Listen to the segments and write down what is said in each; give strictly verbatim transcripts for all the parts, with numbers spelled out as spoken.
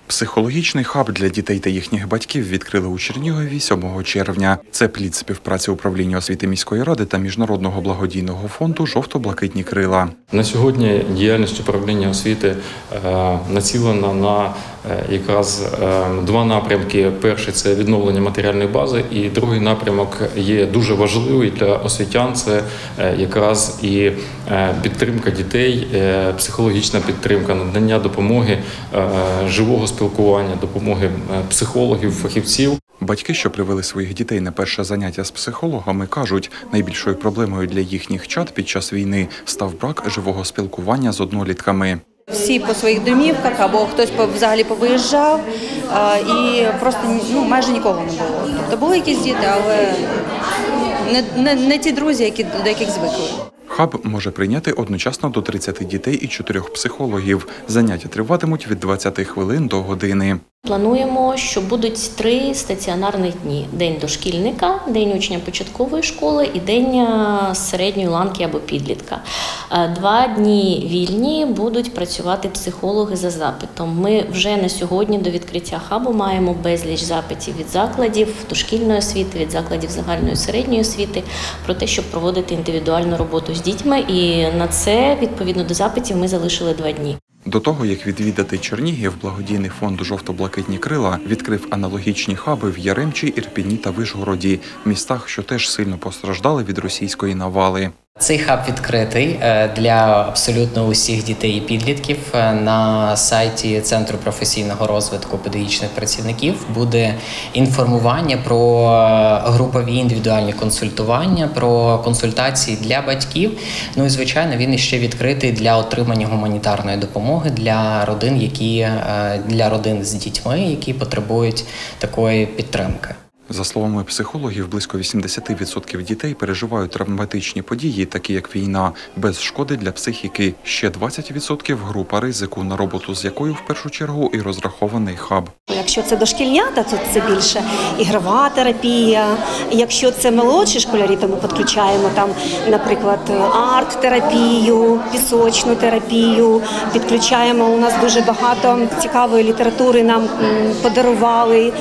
Психологічний хаб для дітей та їхніх батьків відкрили у Чернігові сьомого червня. Це плід співпраці управління освіти міської ради та Міжнародного благодійного фонду «Жовто-блакитні крила». На сьогодні діяльність управління освіти націлена на якраз два напрямки. Перший – це відновлення матеріальної бази, і другий напрямок є дуже важливий для освітян – це якраз і підтримка дітей, психологічна підтримка, надання допомоги, живого спілкування, допомоги психологів, фахівців. Батьки, що привели своїх дітей на перше заняття з психологами, кажуть, найбільшою проблемою для їхніх чад під час війни став брак живого спілкування з однолітками. Всі по своїх домівках або хтось взагалі повиїжджав і просто ну, майже нікого не було. Тобто були якісь діти, але не, не, не ті друзі, які, до яких звикли. Хаб може прийняти одночасно до тридцяти дітей і чотирьох психологів. Заняття триватимуть від двадцяти хвилин до години. Плануємо, що будуть три стаціонарних дні. День дошкільника, день учня початкової школи і день середньої ланки або підлітка. Два дні вільні будуть працювати психологи за запитом. Ми вже на сьогодні до відкриття хабу маємо безліч запитів від закладів дошкільної освіти, від закладів загальної середньої освіти про те, щоб проводити індивідуальну роботу з дітьми. І на це, відповідно до запитів, ми залишили два дні. До того, як відвідати Чернігів, благодійний фонд «Жовто-блакитні крила» відкрив аналогічні хаби в Яремчі, Ірпіні та Вишгороді, містах, що теж сильно постраждали від російської навали. Цей хаб відкритий для абсолютно усіх дітей і підлітків. На сайті Центру професійного розвитку педагогічних працівників буде інформування про групові індивідуальні консультування, про консультації для батьків. Ну і, звичайно, він іще відкритий для отримання гуманітарної допомоги для родин, які, для родин з дітьми, які потребують такої підтримки. За словами психологів, близько вісімдесят відсотків дітей переживають травматичні події, такі як війна, без шкоди для психіки. Ще двадцять відсотків – група ризику, на роботу з якою в першу чергу і розрахований хаб. Якщо це дошкільнята, то це більше ігрова терапія. Якщо це молодші школярі, то ми підключаємо там, наприклад, арт-терапію, пісочну терапію. Підключаємо, у нас дуже багато цікавої літератури нам подарували.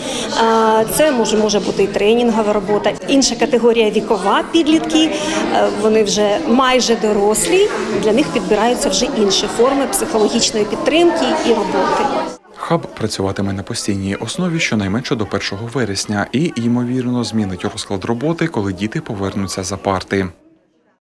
Це може, може бути і тренінгова робота. Інша категорія вікова – підлітки. Вони вже майже дорослі, для них підбираються вже інші форми психологічної підтримки і роботи. Хаб працюватиме на постійній основі щонайменше до першого вересня і, ймовірно, змінить розклад роботи, коли діти повернуться за парти.